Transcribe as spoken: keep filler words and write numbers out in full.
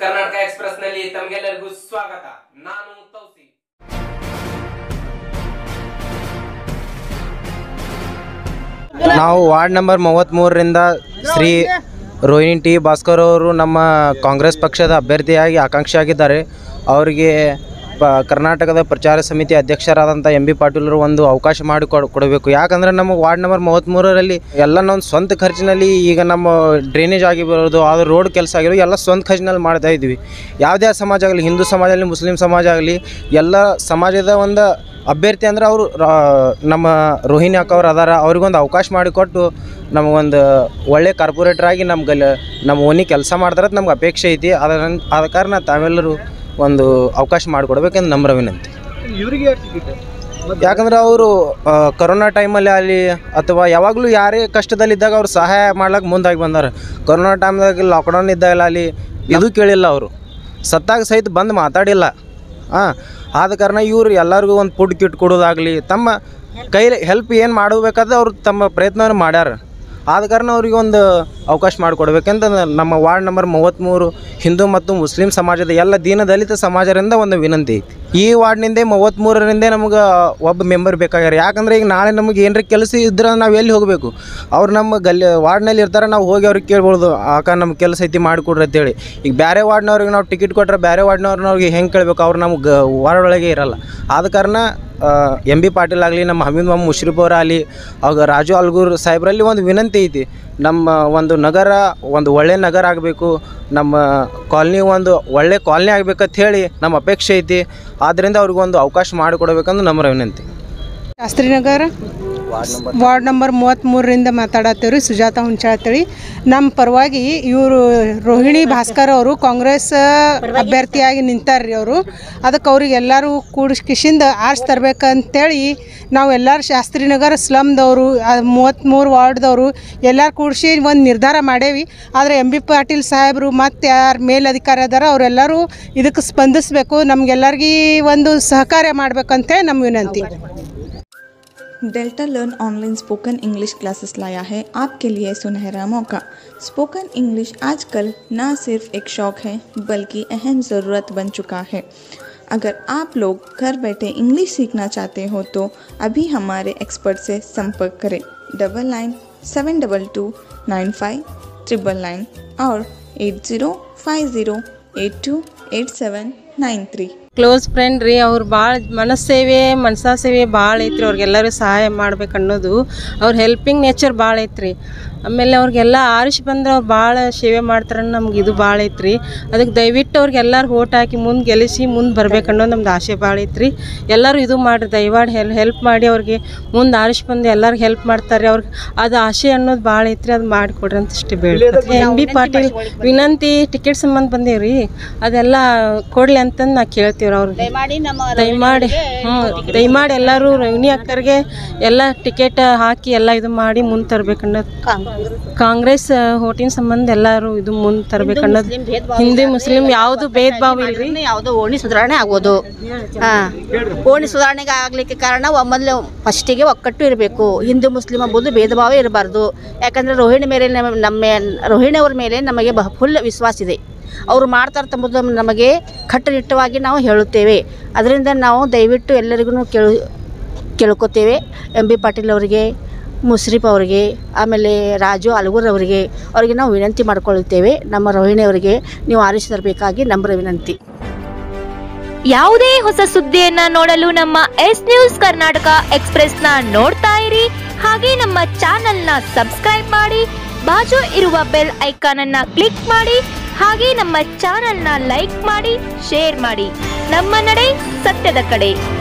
Karnataka express ನಲ್ಲಿ ತಮಗೆಲ್ಲರಿಗೂ ಸ್ವಾಗತ. ನಾನು ತೌಸಿ. ನಾವು ವಾರ್ಡ್ ನಂಬರ್ ಮೂವತ್ತ್ಮೂರರಿಂದ ಶ್ರೀ ರೋಹಿಣಿ ಟಿ ಭಾಸ್ಕರ್ ಅವರು ನಮ್ಮ ಕಾಂಗ್ರೆಸ್ ಪಕ್ಷದ ಅಭ್ಯರ್ಥಿಯಾಗಿ ಆಕಾಂಕ್ಷಿಯಾಗಿದ್ದಾರೆ. ಅವರಿಗೆ ಪ ಕರ್ನಾಟಕದ ಪ್ರಚಾರ ಸಮಿತಿ ಅಧ್ಯಕ್ಷರಾದಂಥ ಎಂ ಬಿ ಪಾಟೀಲರು ಒಂದು ಅವಕಾಶ ಮಾಡಿ ಕೊಡ ಕೊಡಬೇಕು ಯಾಕಂದರೆ ನಮಗೆ ವಾರ್ಡ್ ನಂಬರ್ ಮೂವತ್ತ್ಮೂರರಲ್ಲಿ ಎಲ್ಲ ನಮ್ಮ ಸ್ವಂತ ಖರ್ಚಿನಲ್ಲಿ ಈಗ ನಮ್ಮ ಡ್ರೈನೇಜ್ ಆಗಿರ್ಬೋದು, ಅದು ರೋಡ್ ಕೆಲಸ ಆಗಿರೋದು ಎಲ್ಲ ಸ್ವಂತ ಖರ್ಚಿನಲ್ಲಿ ಮಾಡ್ತಾ ಇದ್ವಿ. ಯಾವುದೇ ಸಮಾಜ ಆಗಲಿ, ಹಿಂದೂ ಸಮಾಜ ಆಗಲಿ, ಮುಸ್ಲಿಂ ಸಮಾಜ ಆಗಲಿ, ಎಲ್ಲ ಸಮಾಜದ ಒಂದು ಅಭ್ಯರ್ಥಿ ಅಂದ್ರೆ ಅವರು ನಮ್ಮ ರೋಹಿಣಿ ಅಕ್ಕ ಅವ್ರು ಅದಾರ. ಅವ್ರಿಗೊಂದು ಅವಕಾಶ ಮಾಡಿಕೊಟ್ಟು ನಮಗೊಂದು ಒಳ್ಳೆ ಕಾರ್ಪೊರೇಟ್ರಾಗಿ ನಮ್ಗಲ್ಲಿ ನಮ್ಮ ಓಣಿ ಕೆಲಸ ಮಾಡ್ತಾರಂತ ನಮ್ಗೆ ಅಪೇಕ್ಷೆ ಐತಿ. ಅದರ ಆದ ಕಾರಣ ತಾವೆಲ್ಲರೂ ಒಂದು ಅವಕಾಶ ಮಾಡಿಕೊಡ್ಬೇಕಂತ ನಮ್ರ ವಿನಂತಿ. ಯಾಕಂದ್ರೆ ಅವರು ಕೊರೋನಾ ಟೈಮಲ್ಲಿ ಆಗಲಿ ಅಥವಾ ಯಾವಾಗಲೂ ಯಾರೇ ಕಷ್ಟದಲ್ಲಿದ್ದಾಗ ಅವ್ರು ಸಹಾಯ ಮಾಡ್ಲಿಕ್ಕೆ ಮುಂದಾಗಿ ಬಂದಾರೆ. ಕೊರೋನಾ ಟೈಮ್ದಾಗ ಲಾಕ್ಡೌನ್ ಇದ್ದಾಗಲ್ಲ ಅಲ್ಲಿ ಇದು ಕೇಳಿಲ್ಲ, ಅವರು ಸತ್ತಾಗ ಸಹಿತ ಬಂದು ಮಾತಾಡಿಲ್ಲ. ಹಾಂ, ಆದ ಕಾರಣ ಇವರು ಎಲ್ಲರಿಗೂ ಒಂದು ಫುಡ್ ಕಿಟ್ ಕೊಡೋದಾಗಲಿ, ತಮ್ಮ ಕೈಲಿ ಹೆಲ್ಪ್ ಏನು ಮಾಡಬೇಕಾದ್ರೆ ಅವರು ತಮ್ಮ ಪ್ರಯತ್ನವನ್ನು ಮಾಡ್ಯಾರ. ಆದ ಕಾರಣ ಅವ್ರಿಗೆ ಒಂದು ಅವಕಾಶ ಮಾಡಿಕೊಡ್ಬೇಕಂತ ನಮ್ಮ ವಾರ್ಡ್ ನಂಬರ್ ಮೂವತ್ತ್ಮೂರು ಹಿಂದೂ ಮತ್ತು ಮುಸ್ಲಿಂ ಸಮಾಜದ ಎಲ್ಲ ದೀನ ದಲಿತ ಸಮಾಜದಿಂದ ಒಂದು ವಿನಂತಿ ಐತಿ. ಈ ವಾರ್ಡ್ನಿಂದ ಮೂವತ್ತ್ಮೂರರಿಂದ ನಮ್ಗೆ ಒಬ್ಬ ಮೆಂಬರ್ ಬೇಕಾಗ್ಯಾರ. ಯಾಕಂದರೆ ಈಗ ನಾಳೆ ನಮಗೆ ಏನರ ಕೆಲಸ ಇದ್ರೆ ನಾವು ಎಲ್ಲಿ ಹೋಗಬೇಕು? ಅವ್ರು ನಮ್ಮ ಗಲ್ಲಿ ವಾರ್ಡ್ನಲ್ಲಿ ಇರ್ತಾರೆ, ನಾವು ಹೋಗಿ ಅವ್ರಿಗೆ ಕೇಳ್ಬೋದು, ಆಕ ನಮ್ಮ ಕೆಲಸ ಐತಿ ಮಾಡಿಕೊಡ್ರಿ ಅಂತೇಳಿ. ಈಗ ಬೇರೆ ವಾರ್ಡ್ನವ್ರಿಗೆ ನಾವು ಟಿಕೆಟ್ ಕೊಟ್ಟರೆ ಬೇರೆ ವಾರ್ಡ್ನವ್ರನ್ನವ್ರಿಗೆ ಹೆಂಗೆ ಕೇಳಬೇಕು? ಅವ್ರು ನಮ್ಗೆ ವಾರ್ಡ್ ಒಳಗೆ ಇರಲ್ಲ. ಆದ ಕಾರಣ ಎಂ ಬಿ ಪಾಟೀಲ್ ಆಗಲಿ, ನಮ್ಮ ಹಮೀದ್ ಮೊಹಮ್ಮದ್ ಮುಷ್ರಿಫ್ ಅವರ ಆಗಲಿ, ಅವಾಗ ರಾಜು ಅಲ್ಗೂರ್ ಸಾಹೇಬ್ರಲ್ಲಿ ಒಂದು ವಿನಂತಿ ಐತಿ. ನಮ್ಮ ಒಂದು ನಗರ ಒಂದು ಒಳ್ಳೆ ನಗರ ಆಗಬೇಕು, ನಮ್ಮ ಕಾಲನಿ ಒಂದು ಒಳ್ಳೆ ಕಾಲನಿ ಆಗ್ಬೇಕಂತ ಹೇಳಿ ನಮ್ಮ ಅಪೇಕ್ಷೆ ಐತಿ. ಆದ್ದರಿಂದ ಅವ್ರಿಗೊಂದು ಅವಕಾಶ ಮಾಡಿಕೊಡ್ಬೇಕಂದು ನಮ್ಮ ವಿನಂತಿ. ಶಾಸ್ತ್ರಿನಗರ ವಾರ್ಡ್ ನಂಬರ್ ಮೂವತ್ತ್ಮೂರರಿಂದ ಮಾತಾಡತ್ತೀವಿ ರೀ, ಸುಜಾತ ಹುಂಚಾಳ್ತೇಳಿ. ನಮ್ಮ ಪರವಾಗಿ ಇವರು ರೋಹಿಣಿ ಭಾಸ್ಕರ್ ಅವರು ಕಾಂಗ್ರೆಸ್ ಅಭ್ಯರ್ಥಿಯಾಗಿ ನಿಂತಾರ ರೀ. ಅವರು ಅದಕ್ಕೆ ಅವ್ರಿಗೆ ಎಲ್ಲರೂ ಕೂಡಿಸ್ಕಿಶಿಂದ ಆರ್ಸ್ ತರಬೇಕಂತೇಳಿ ನಾವು ಎಲ್ಲರೂ ಶಾಸ್ತ್ರಿನಗರ ಸ್ಲಮ್ದವರು ಮೂವತ್ತ್ಮೂರು ವಾರ್ಡ್ದವರು ಎಲ್ಲರೂ ಕೂಡಿಸಿ ಒಂದು ನಿರ್ಧಾರ ಮಾಡೇವಿ. ಆದರೆ ಎಂ ಬಿ ಪಾಟೀಲ್ ಸಾಹೇಬರು ಮತ್ತು ಯಾರು ಮೇಲಧಿಕಾರಿ ಅದಾರ ಅವರೆಲ್ಲರೂ ಇದಕ್ಕೆ ಸ್ಪಂದಿಸಬೇಕು, ನಮಗೆಲ್ಲರಿಗೂ ಒಂದು ಸಹಕಾರ್ಯ ಮಾಡಬೇಕಂತೇಳಿ ನಮ್ಮ ವಿನಂತಿ. Delta learn online spoken English classes लाया है आपके लिए सुनहरा मौका। स्पोकन इंग्लिश आजकल न सिर्फ एक शौक़ है बल्कि अहम ज़रूरत बन चुका है। अगर आप लोग घर बैठे इंग्लिश सीखना चाहते हो तो अभी हमारे एक्सपर्ट से संपर्क करें double nine seven double two nine five triple nine और eight zero five zero eight two eight seven nine three. Close friend ರೀ. ಅವ್ರು ಭಾಳ ಮನಸ್ಸೇವೆ ಮನಸಾ ಸೇವೆ ಭಾಳ ಐತ್ರಿ. ಅವ್ರಿಗೆಲ್ಲರೂ ಸಹಾಯ ಮಾಡ್ಬೇಕು ಅನ್ನೋದು ಅವ್ರ ಹೆಲ್ಪಿಂಗ್ ನೇಚರ್ ಭಾಳ ಐತ್ರಿ. ಆಮೇಲೆ ಅವ್ರಿಗೆಲ್ಲ ಆರಿಸಿ ಬಂದ್ರೆ ಅವ್ರು ಭಾಳ ಸೇವೆ ಮಾಡ್ತಾರೆ, ನಮ್ಗೆ ಇದು ಭಾಳ ಐತ್ರಿ. ಅದಕ್ಕೆ ದಯವಿಟ್ಟು ಅವ್ರಿಗೆ ಎಲ್ಲರೂ ಓಟ್ ಹಾಕಿ ಮುಂದೆ ಗೆಲ್ಲಿಸಿ ಮುಂದೆ ಬರ್ಬೇಕು ಅನ್ನೋದು ನಮ್ದು ಆಸೆ ಭಾಳ ಐತ್ರಿ. ಎಲ್ಲರೂ ಇದು ಮಾಡಿರಿ, ದಯವಾಡಿ ಹೆಲ್ ಹೆಲ್ಪ್ ಮಾಡಿ ಅವ್ರಿಗೆ ಮುಂದೆ ಆರಿಸಿ ಬಂದು ಎಲ್ಲರಿಗೆ ಹೆಲ್ಪ್ ಮಾಡ್ತಾರೆ. ಅವ್ರಿಗೆ ಅದು ಆಸೆ ಅನ್ನೋದು ಭಾಳ ಐತ್ರಿ, ಅದು ಮಾಡಿಕೊಡ್ರಿ ಅಂತ ಇಷ್ಟೇ ಬೇಡ. ಎಂ ಬಿ ಪಾಟೀಲ್ ವಿನಂತಿ ಟಿಕೆಟ್ ಸಂಬಂಧ ಬಂದೇವ್ರಿ, ಅದೆಲ್ಲ ಕೊಡಲಿ ಅಂತಂದು ನಾ ಕೇಳ್ತೀವಿ ಅವ್ರಿಗೆ. ದಯಮಾಡಿ ಹ್ಞೂ ದಯಮಾಡಿ ಎಲ್ಲರೂ ರೋಹಿಣಿ ಅಕ್ಕರಿಗೆ ಎಲ್ಲ ಟಿಕೆಟ್ ಹಾಕಿ ಎಲ್ಲ ಇದು ಮಾಡಿ ಮುಂದೆ ತರ್ಬೇಕು ಅನ್ನೋದು. ಕಾಂಗ್ರೆಸ್ ಓಟಿನ ಸಂಬಂಧ ಎಲ್ಲರೂ ಇದು ಮುಂದೆ ತರಬೇಕು ಅನ್ನೋದು. ಹಿಂದೂ ಮುಸ್ಲಿಂ ಯಾವುದು ಭೇದ ಭಾವ ಇಲ್ರಿ, ಯಾವುದು ಓಣಿ ಸುಧಾರಣೆ ಆಗ್ಬೋದು. ಹಾಂ, ಓಣಿ ಸುಧಾರಣೆಗೆ ಆಗ್ಲಿಕ್ಕೆ ಕಾರಣ ಮೊದಲು ಫಸ್ಟಿಗೆ ಒಕ್ಕಟ್ಟು ಇರಬೇಕು. ಹಿಂದೂ ಮುಸ್ಲಿಂ ಅಂಬುದು ಭೇದ ಭಾವ ಇರಬಾರ್ದು. ಯಾಕಂದರೆ ರೋಹಿಣಿ ಮೇಲೆ ನಮ್ಮ ರೋಹಿಣಿ ಅವ್ರ ಮೇಲೆ ನಮಗೆ ಬಹ ಫುಲ್ ವಿಶ್ವಾಸ ಇದೆ. ಅವರು ಮಾಡ್ತಾರೆ ತಂಬುದು ನಮಗೆ ಕಟ್ಟುನಿಟ್ಟವಾಗಿ ನಾವು ಹೇಳುತ್ತೇವೆ. ಅದರಿಂದ ನಾವು ದಯವಿಟ್ಟು ಎಲ್ಲರಿಗೂ ಕೇಳು ಕೇಳ್ಕೊತೇವೆ ಎಂ ಬಿ ಪಾಟೀಲ್ ಅವರಿಗೆ, ಮುಷ್ರಿಫ್ ಅವರಿಗೆ, ಆಮೇಲೆ ರಾಜು ಅಲ್ಗೂರ್ ಅವರಿಗೆ ಅವರಿಗೆ ನಾವು ವಿನಂತಿ ಮಾಡಿಕೊಳ್ಳುತ್ತೇವೆ. ನಮ್ಮ ರೋಹಿಣಿ ಅವರಿಗೆ ನೀವು ಆರಿಸಿ ತರಬೇಕಾಗಿ ನಮ್ಮ ವಿನಂತಿ. ಯಾವುದೇ ಹೊಸ ಸುದ್ದಿಯನ್ನ ನೋಡಲು ನಮ್ಮ ಎಸ್ ನ್ಯೂಸ್ ಕರ್ನಾಟಕ ಎಕ್ಸ್‌ಪ್ರೆಸ್ ನ ನೋಡ್ತಾ ಇರಿ. ಹಾಗೆ ನಮ್ಮ ಚಾನೆಲ್ ನ ಸಬ್ಸ್ಕ್ರೈಬ್ ಮಾಡಿ, ಬಾಜು ಇರುವ ಬೆಲ್ ಐಕಾನ್ ಅನ್ನ ಕ್ಲಿಕ್ ಮಾಡಿ. ಹಾಗೆ ನಮ್ಮ ಚಾನೆಲ್ ನ ಲೈಕ್ ಮಾಡಿ, ಶೇರ್ ಮಾಡಿ. ನಮ್ಮ ನಡೆ ಸತ್ಯದ ಕಡೆ.